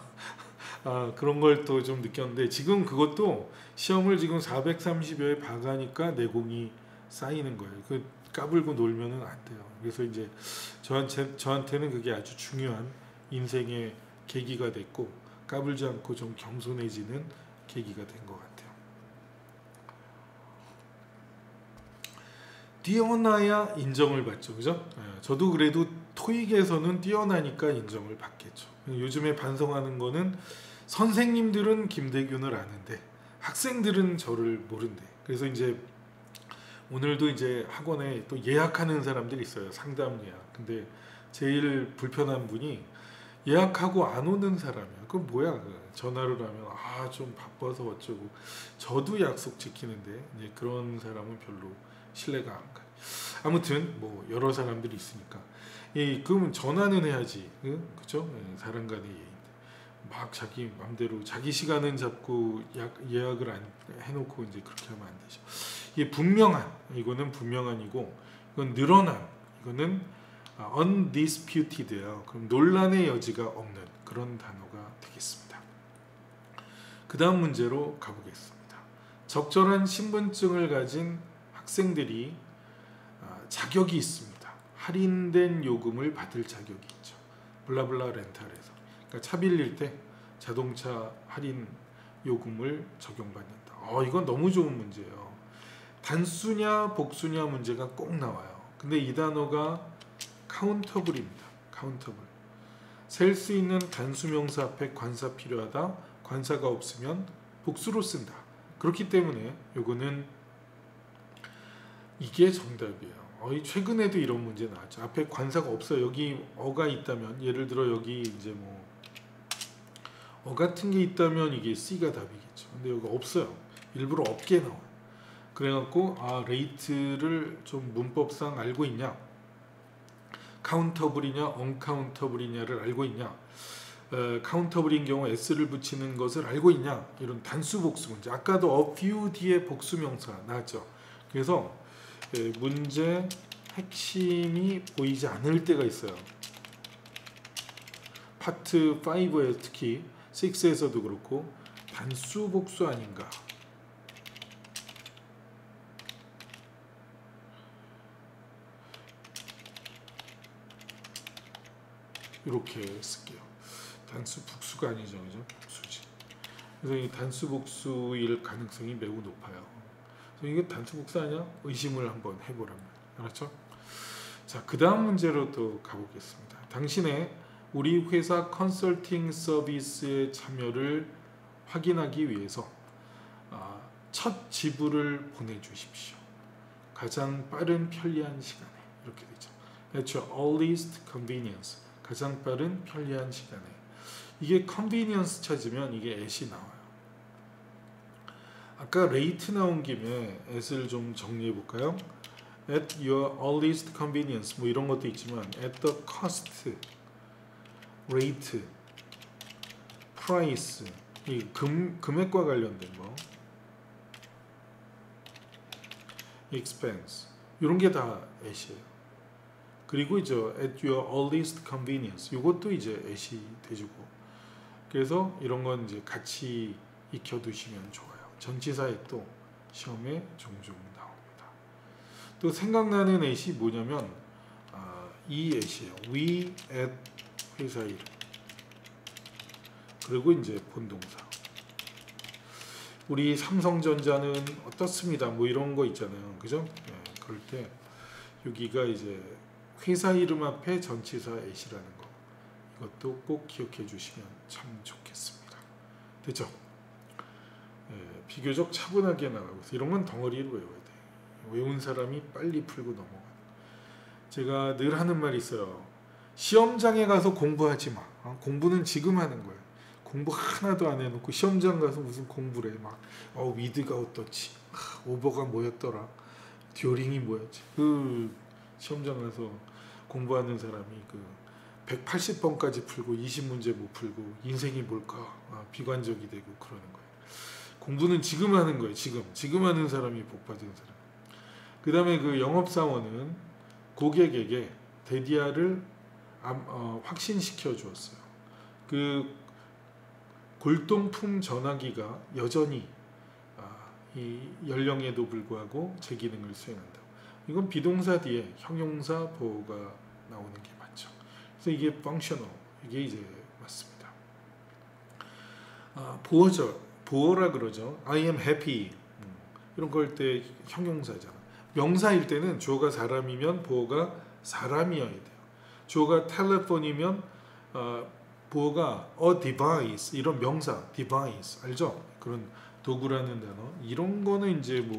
보다. 그런 걸 또 좀 느꼈는데 지금 그것도 시험을 지금 430여에 봐가니까 내공이 쌓이는 거예요. 그 까불고 놀면은 안 돼요. 그래서 이제 저한테는 그게 아주 중요한 인생의 계기가 됐고 까불지 않고 좀 겸손해지는 계기가 된 것 같아요. 뛰어나야 인정을 받죠, 그죠? 저도 그래도 토익에서는 뛰어나니까 인정을 받겠죠. 요즘에 반성하는 거는 선생님들은 김대균을 아는데 학생들은 저를 모른대. 그래서 이제 오늘도 이제 학원에 또 예약하는 사람들이 있어요. 상담 예약. 근데 제일 불편한 분이 예약하고 안 오는 사람이야. 그건 뭐야? 전화를 하면 좀 바빠서 어쩌고. 저도 약속 지키는데 이제 그런 사람은 별로 신뢰가 안 가요. 아무튼 뭐 여러 사람들이 있으니까 그러면 전화는 해야지, 그렇죠? 사람 간의 예인데 막 자기 맘대로 자기 시간은 잡고 예약을 안 해놓고 이제 그렇게 하면 안 되죠. 이게 이거는 분명한이고 이건 늘어난, 이거는 undisputed예요. 그럼 논란의 여지가 없는 그런 단어가 되겠습니다. 그 다음 문제로 가보겠습니다. 적절한 신분증을 가진 학생들이 자격이 있습니다. 할인된 요금을 받을 자격이 있죠. 블라블라 렌탈에서. 그러니까 차 빌릴 때 자동차 할인 요금을 적용받는다. 이건 너무 좋은 문제예요. 단수냐 복수냐 문제가 꼭 나와요. 근데 이 단어가 카운터블입니다. 카운터블. 셀 수 있는 단수명사 앞에 관사 필요하다. 관사가 없으면 복수로 쓴다. 그렇기 때문에 요거는 이게 정답이에요. 최근에도 이런 문제 나왔죠. 앞에 관사가 없어요. 여기 어가 있다면, 예를 들어 여기 이제 뭐 같은 게 있다면 이게 C가 답이겠죠. 근데 여기 없어요. 일부러 없게 나와요. 그래갖고 레이트를 좀 문법상 알고 있냐, 카운터블이냐 언카운터블이냐를 알고 있냐, 카운터블인 경우 s를 붙이는 것을 알고 있냐, 이런 단수 복수 문제. 아까도 a few 뒤에 복수명사 나왔죠. 그래서 문제 핵심이 보이지 않을 때가 있어요. 파트 5에 특히 6에서도 그렇고 단수 복수 아닌가, 이렇게 쓸게요. 단수 복수가 아니죠, 그죠? 복수지. 그래서 이 단수 복수일 가능성이 매우 높아요. 그래서 이게 단수 복수 아니야? 의심을 한번 해보라면, 알았죠? 자, 그 다음 문제로 또 가보겠습니다. 당신의 우리 회사 컨설팅 서비스에 참여를 확인하기 위해서 첫 지불을 보내주십시오. 가장 빠른 편리한 시간에, 이렇게 되죠. At your earliest convenience. 가장 빠른 편리한 시간에. 이게 convenience 찾으면 이게 at이 나와요. 아까 rate 나온 김에 at을 좀 정리해 볼까요? At your earliest convenience, 뭐 이런 것도 있지만 at the cost, rate, price, 이 금액과 관련된 거, expense, 이런 게 다 at이에요. 그리고 이제 at your earliest convenience, 이것도 이제 at이 돼주고. 그래서 이런 건 이제 같이 익혀두시면 좋아요. 전치사에 또 시험에 종종 나옵니다. 또 생각나는 at이 뭐냐면 이 at이에요. we at 회사 이름. 그리고 이제 본동사. 우리 삼성전자는 어떻습니다. 뭐 이런 거 있잖아요. 그죠? 네, 그럴 때 여기가 이제 회사 이름 앞에 전치사 at이라는 거, 이것도 꼭 기억해 주시면 참 좋겠습니다. 됐죠? 비교적 차분하게 나가고 있어요. 이런 건 덩어리로 외워야 돼. 외운 사람이 빨리 풀고 넘어가. 제가 늘 하는 말이 있어요. 시험장에 가서 공부하지 마. 공부는 지금 하는 거야. 공부 하나도 안 해놓고 시험장 가서 무슨 공부를 해. 막 위드가 어떻지, 오버가 뭐였더라, 듀오링이 뭐였지. 그 시험장 가서 공부하는 사람이 그 180번까지 풀고 20문제 못 풀고 인생이 뭘까 비관적이 되고 그러는 거예요. 공부는 지금 하는 거예요. 지금 하는 사람이 복 받은 사람. 그 다음에 그 영업사원은 고객에게 데디아를 확신시켜 주었어요. 그 골동품 전화기가 여전히 이 연령에도 불구하고 제 기능을 수행한다. 이건 비동사 뒤에 형용사 보호가 나오는 게 맞죠. 그래서 이게 functional, 이게 이제 맞습니다. 보어라 그러죠. I am happy. 이런 거 할 때 형용사잖아. 명사일 때는 주어가 사람이면 보어가 사람이어야 돼요. 주어가 telephone이면 보어가 a device, 이런 명사 device 알죠? 그런 도구라는 단어, 이런 거는 이제 뭐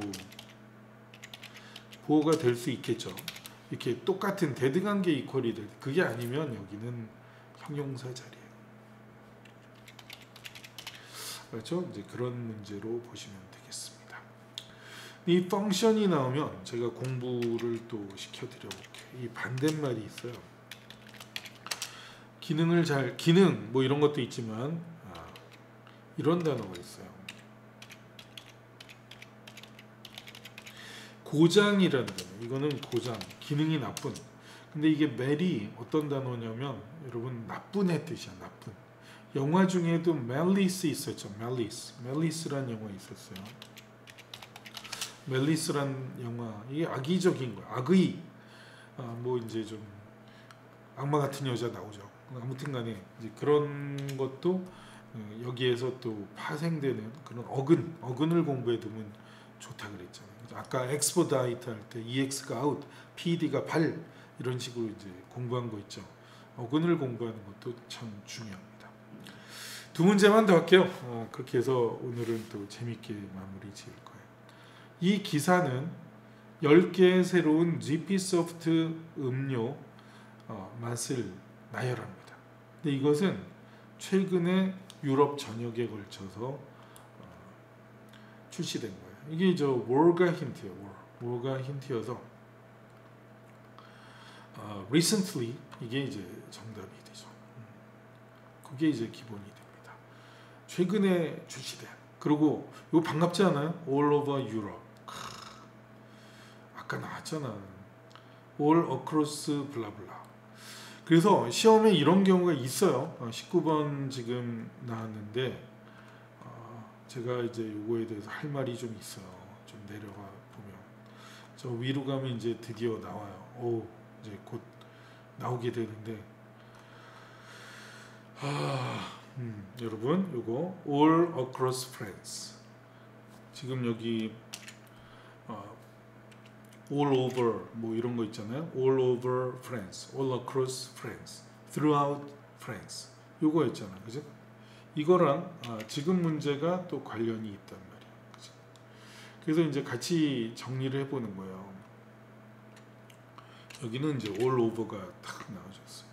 보어가 될 수 있겠죠. 이렇게 똑같은 대등한 게 이퀄이 될 때. 그게 아니면 여기는 형용사 자리예요. 그렇죠? 이제 그런 문제로 보시면 되겠습니다. 이 펑션이 나오면 제가 공부를 또 시켜드려 볼게요. 이 반대말이 있어요. 기능 뭐 이런 것도 있지만 이런 단어가 있어요. 고장이라는 단어. 이거는 고장, 기능이 나쁜. 근데 이게 멜이 어떤 단어냐면 여러분 나쁜 애 뜻이야. 나쁜. 영화 중에도 멜리스 있었죠. 멜리스란 영화 있었어요. 멜리스란 영화, 이게 악의적인 거야. 악의. 뭐 이제 좀 악마 같은 여자 나오죠. 아무튼간에 이제 그런 것도 여기에서 또 파생되는 그런 어근을 공부해 두면 좋다 그랬잖아요. 아까 expedite 할 때 EX가 out, PD가 발 이런 식으로 이제 공부한 거 있죠. 어근을 공부하는 것도 참 중요합니다. 두 문제만 더 할게요. 그렇게 해서 오늘은 또 재밌게 마무리 지을 거예요. 이 기사는 10개의 새로운 GP소프트 음료 맛을 나열합니다. 근데 이것은 최근에 유럽 전역에 걸쳐서 출시된 거예요. 이게 월가 힌트예요. 월가 힌트여서 recently 이게 이제 정답이 되죠. 그게 이제 기본이 됩니다. 최근에 출시된. 그리고 이거 반갑지 않아요? All over Europe. 아까 나왔잖아. All across 블라블라. 그래서 시험에 이런 경우가 있어요. 19번 지금 나왔는데 제가 이제 요거에 대해서 할 말이 좀 있어요. 좀 내려가 보면 저 위로 가면 이제 드디어 나와요. 이제 곧 나오게 되는데 여러분 요거 All across France 지금 여기 all over 뭐 이런 거 있잖아요. all over France, all across France, throughout France 요거였잖아, 그죠? 이거랑 지금 문제가 또 관련이 있단 말이야, 그죠? 그래서 이제 같이 정리를 해보는 거예요. 여기는 이제 all over가 탁 나와줬어요.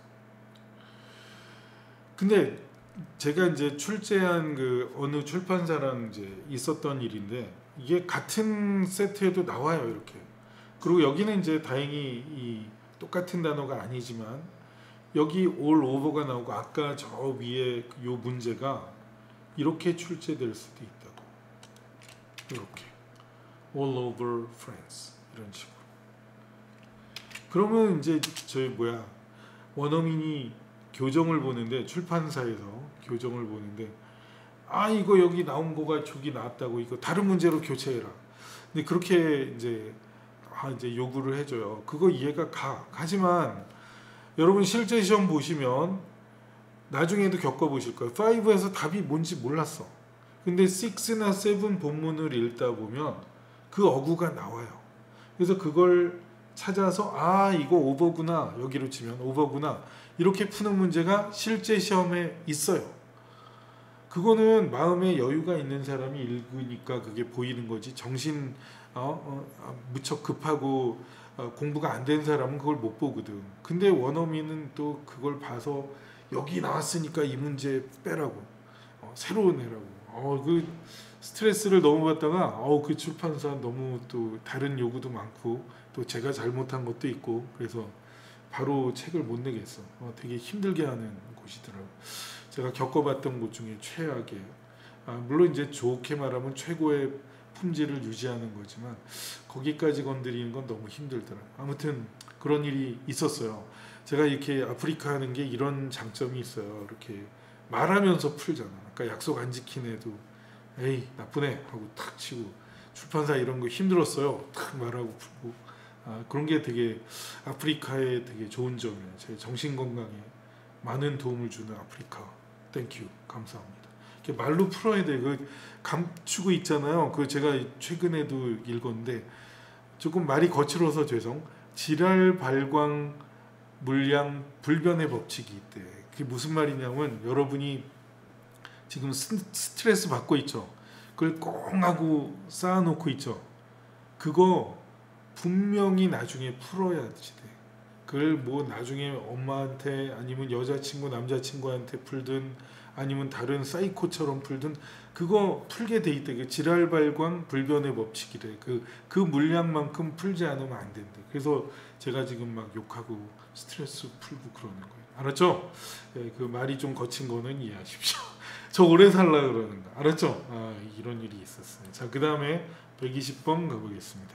근데 제가 이제 출제한 그 어느 출판사랑 이제 있었던 일인데 이게 같은 세트에도 나와요, 이렇게. 그리고 여기는 이제 다행히 이 똑같은 단어가 아니지만 여기 all over가 나오고 아까 저 위에 요 문제가 이렇게 출제될 수도 있다고. 이렇게 all over France 이런 식으로. 그러면 이제 저희 원어민이 교정을 보는데 출판사에서 교정을 보는데 이거 여기 나온 거가 저기 나왔다고 이거 다른 문제로 교체해라. 근데 그렇게 이제 요구를 해줘요. 그거 이해가 가지만 여러분 실제 시험 보시면 나중에도 겪어보실 거예요. 5에서 답이 뭔지 몰랐어. 근데 6나 7 본문을 읽다 보면 그 어구가 나와요. 그래서 그걸 찾아서 이거 오버구나, 여기로 치면 오버구나 이렇게 푸는 문제가 실제 시험에 있어요. 그거는 마음에 여유가 있는 사람이 읽으니까 그게 보이는 거지. 정신 무척 급하고 공부가 안 된 사람은 그걸 못 보거든. 근데 원어민은 또 그걸 봐서 여기 나왔으니까 이 문제 빼라고, 새로 내라고. 그 스트레스를 너무 받다가 그 출판사 너무 또 다른 요구도 많고 또 제가 잘못한 것도 있고 그래서 바로 책을 못 내겠어. 되게 힘들게 하는 곳이더라고. 제가 겪어봤던 곳 중에 최악의, 물론 이제 좋게 말하면 최고의 품질을 유지하는 거지만 거기까지 건드리는 건 너무 힘들더라고요. 아무튼 그런 일이 있었어요. 제가 이렇게 아프리카 하는 게 이런 장점이 있어요. 이렇게 말하면서 풀잖아. 아까 약속 안 지킨 애도 에이 나쁘네 하고 탁 치고, 출판사 이런 거 힘들었어요 탁 말하고 풀고, 그런 게 되게 아프리카의 되게 좋은 점이에요. 제 정신건강에 많은 도움을 주는 아프리카. 땡큐 감사합니다. 이렇게 말로 풀어야 돼. 그 감추고 있잖아요. 그 제가 최근에도 읽었는데 조금 말이 거칠어서 죄송. 질알 발광 물량 불변의 법칙이 있대. 그게 무슨 말이냐면 여러분이 지금 스트레스 받고 있죠. 그걸 꽁 하고 쌓아놓고 있죠. 그거 분명히 나중에 풀어야 돼. 그걸 뭐 나중에 엄마한테 아니면 여자친구 남자친구한테 풀든 아니면 다른 사이코처럼 풀든 그거 풀게 돼 있대. 그 질알 발광 불변의 법칙이래. 그 물량만큼 풀지 않으면 안 된대. 그래서 제가 지금 막 욕하고 스트레스 풀고 그러는 거예요. 알았죠? 네, 그 말이 좀 거친 거는 이해하십시오. 저 오래 살라 그러는 거 알았죠? 이런 일이 있었어요. 자, 그 다음에 120번 가보겠습니다.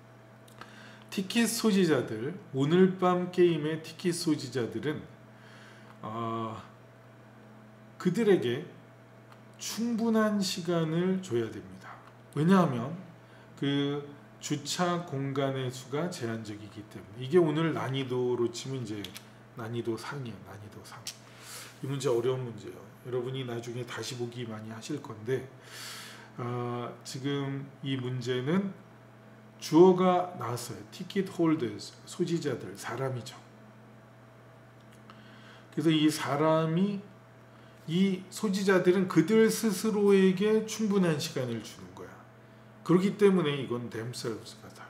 티켓 소지자들, 오늘 밤 게임의 티켓 소지자들은 그들에게 충분한 시간을 줘야 됩니다. 왜냐하면 그 주차 공간의 수가 제한적이기 때문에. 이게 오늘 난이도로 치면 이제 난이도 상이에요. 난이도 상. 이 문제 어려운 문제예요. 여러분이 나중에 다시 보기 많이 하실 건데 지금 이 문제는 주어가 나왔어요. 티켓 홀더스, 소지자들, 사람이죠. 그래서 이 사람이 이 소지자들은 그들 스스로에게 충분한 시간을 주는 거야. 그렇기 때문에 이건 themselves가 답이에요.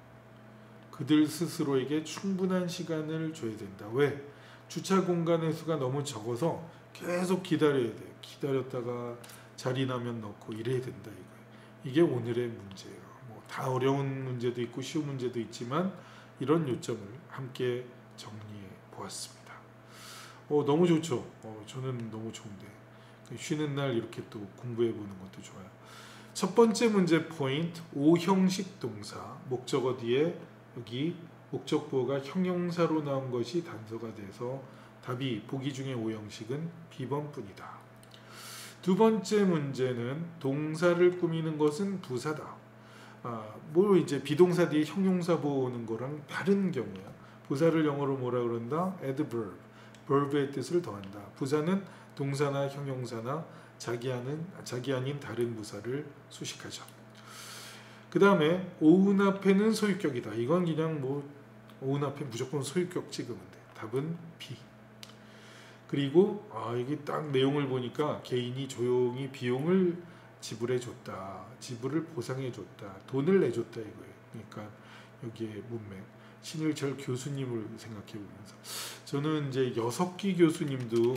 그들 스스로에게 충분한 시간을 줘야 된다. 왜? 주차 공간의 수가 너무 적어서 계속 기다려야 돼요. 기다렸다가 자리 나면 넣고 이래야 된다 이거예요. 이게 오늘의 문제예요. 뭐 다 어려운 문제도 있고 쉬운 문제도 있지만 이런 요점을 함께 정리해 보았습니다. 너무 좋죠. 저는 너무 좋은데 쉬는 날 이렇게 또 공부해 보는 것도 좋아요. 첫 번째 문제 포인트, 오형식 동사 목적어 뒤에 여기 목적보호가 형용사로 나온 것이 단서가 돼서 답이 보기 중에 오형식은 B번뿐이다. 두 번째 문제는 동사를 꾸미는 것은 부사다. 뭐 이제 비동사 뒤에 형용사 보는 거랑 다른 경우야. 부사를 영어로 뭐라 그런다? adverb. verb의 뜻을 더한다. 부사는 동사나 형용사나 자기 아닌 다른 부사를 수식하죠. 그 다음에 오은앞에는 소유격이다. 이건 그냥 뭐 오은앞에 무조건 소유격 찍으면 돼. 답은 B. 그리고 이게 딱 내용을 보니까 개인이 조용히 비용을 지불해줬다. 지불을 보상해줬다. 돈을 내줬다 이거예요. 그러니까 여기에 문맥. 신일철 교수님을 생각해 보면서 저는 이제 여석기 교수님도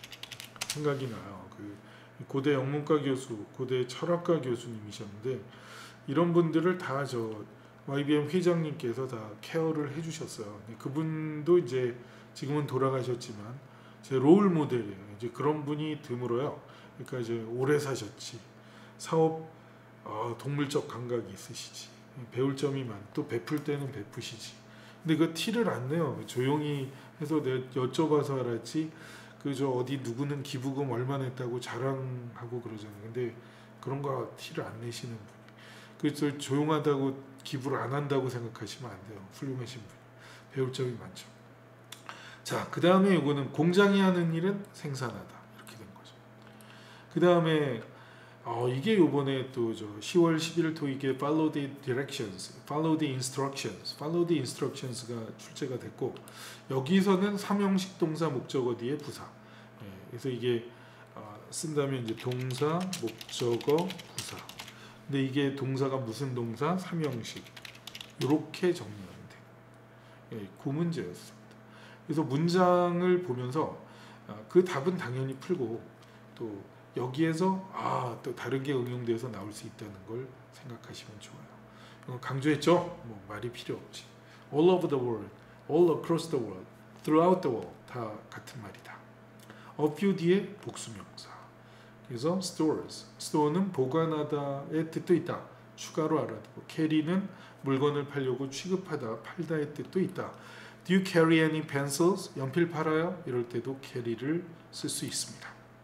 생각이 나요. 그 고대 영문과 교수, 고대 철학과 교수님이셨는데 이런 분들을 다 YBM 회장님께서 다 케어를 해주셨어요. 그분도 이제 지금은 돌아가셨지만 제 롤 모델이에요. 이제 그런 분이 드물어요. 그러니까 이제 오래 사셨지. 사업 동물적 감각이 있으시지. 배울 점이 또 베풀 때는 베푸시지. 근데 그 티를 안 내요. 조용히 해서 내가 여쭤봐서 알았지. 어디 누구는 기부금 얼마 냈다고 자랑하고 그러잖아요. 근데 그런 거 티를 안 내시는 분. 그래서 조용하다고 기부를 안 한다고 생각하시면 안 돼요. 훌륭하신 분. 배울 점이 많죠. 자, 그 다음에 이거는 공장이 하는 일은 생산하다. 이렇게 된 거죠. 그 다음에 이게 요번에 또 10월 11일 토익에 follow the directions, follow the instructions가 출제가 됐고 여기서는 삼형식 동사 목적어 뒤에 부사. 그래서 이게 쓴다면 이제 동사, 목적어, 부사. 근데 이게 동사가 무슨 동사? 삼형식. 이렇게 정리하면 돼요. 구문제였습니다. 그래서 문장을 보면서 그 답은 당연히 풀고 또 여기에서 또 다른 게 응용돼서 나올 수 있다는 걸 생각하시면 좋아요. 강조했죠? 뭐 말이 필요 없지. All over the world, all across the world, throughout the world 다 같은 말이다. A few 뒤에 복수명사. 그래서 stores, store는 보관하다의 뜻도 있다. 추가로 알아두고 carry는 물건을 팔려고 취급하다, 팔다의 뜻도 있다. Do you carry any pencils? 연필 팔아요? 이럴 때도 carry를 쓸 수 있습니다.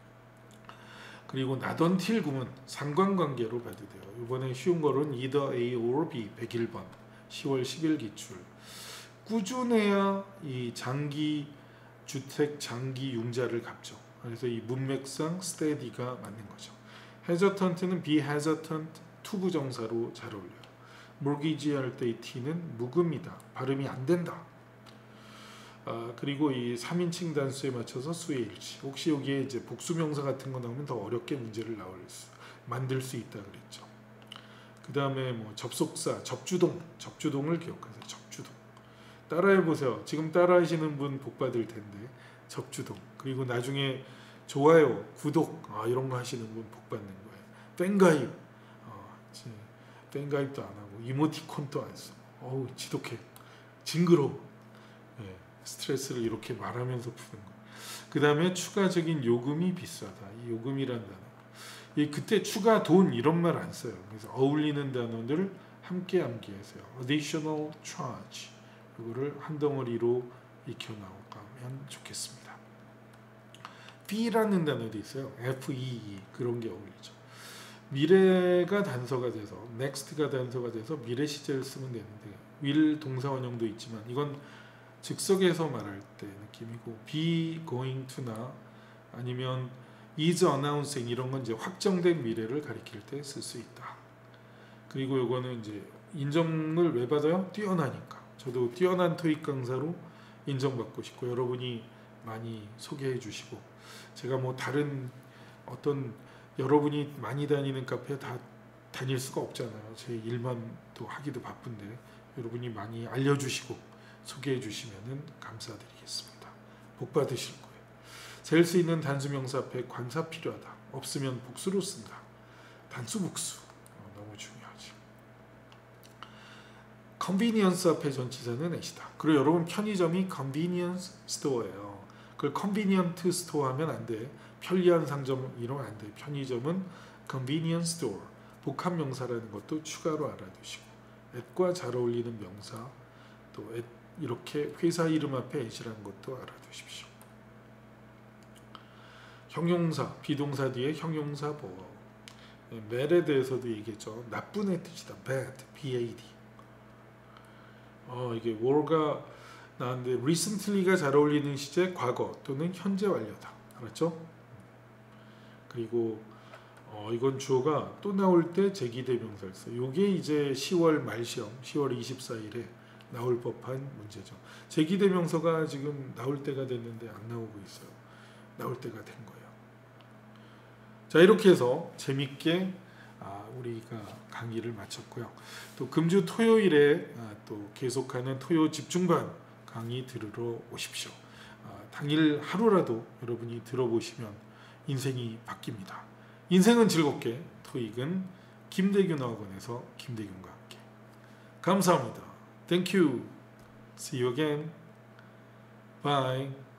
그리고 not until 구문 상관관계로 봐도 돼요. 이번에 쉬운 거는 either A or B 101번 10월 10일 기출. 꾸준해야 이 장기 주택 장기 융자를 갚죠. 그래서 이 문맥상 steady가 맞는 거죠. hesitant는 be hesitant 투부정사로 잘 어울려요. mortgage 할 때 이 t는 묵음이다. 발음이 안 된다. 그리고 이 3인칭 단수에 맞춰서 수의 일치. 혹시 여기에 이제 복수명사 같은 거 나오면 더 어렵게 문제를 만들 수 있다 그랬죠. 그 다음에 뭐 접속사, 접주동을 기억하세요. 접주동. 따라해 보세요. 지금 따라하시는 분 복 받을 텐데 접주동. 그리고 나중에 좋아요, 구독 이런 거 하시는 분 복 받는 거예요. 팬가입, 팬가입도 안 하고 이모티콘도 안 써. 지독해, 징그러워. 스트레스를 이렇게 말하면서 푸는 거. 그 다음에 추가적인 요금이 비싸다. 이 요금이란 단어. 그때 추가 돈 이런 말 안 써요. 그래서 어울리는 단어들을 함께 암기하세요. additional charge. 이거를 한 덩어리로 익혀 나가면 좋겠습니다. fee라는 단어도 있어요. FEE 그런 게 어울리죠. 미래가 단서가 돼서 next가 단서가 돼서 미래 시제를 쓰면 되는데 will 동사 원형도 있지만 이건 즉석에서 말할 때 느낌이고 be going to나 아니면 is announcing 이런 건 이제 확정된 미래를 가리킬 때 쓸 수 있다. 그리고 요거는 이제 인정을 왜 받아요? 뛰어나니까. 저도 뛰어난 토익 강사로 인정받고 싶고 여러분이 많이 소개해 주시고 제가 뭐 다른 어떤 여러분이 많이 다니는 카페 다 다닐 수가 없잖아요. 제 일만 또 하기도 바쁜데 여러분이 많이 알려주시고 소개해 주시면 감사드리겠습니다. 복 받으실 거예요. 셀 수 있는 단수명사 앞에 관사 필요하다. 없으면 복수로 쓴다. 단수 복수 너무 중요하지. 컨비니언스 앞에 전치사는 at이다. 그리고 여러분 편의점이 convenience store예요. 그걸 convenient store 하면 안 돼. 편리한 상점 이러면 안 돼. 편의점은 convenience store. 복합 명사라는 것도 추가로 알아두시고 at과 잘 어울리는 명사 또 at 이렇게 회사 이름 앞에 at이라는 것도 알아두십시오. 형용사, 비동사 뒤에 형용사 보어. bad에 대해서도 얘기했죠. 나쁜의 뜻이다. bad, bad. 이게 were가 나왔는데 recently가 잘 어울리는 시제 과거 또는 현재 완료다. 알았죠? 그리고 이건 주어가 또 나올 때 제기대명사를 써. 이게 이제 10월 말시험, 10월 24일에 나올 법한 문제죠. 제기대명사가 지금 나올 때가 됐는데 안 나오고 있어요. 나올 때가 된 거예요. 자, 이렇게 해서 재밌게 우리가 강의를 마쳤고요. 또 금주 토요일에 또 계속하는 토요 집중반 강의 들으러 오십시오. 당일 하루라도 여러분이 들어보시면 인생이 바뀝니다. 인생은 즐겁게, 토익은 김대균 학원에서 김대균과 함께. 감사합니다. Thank you. See you again. Bye.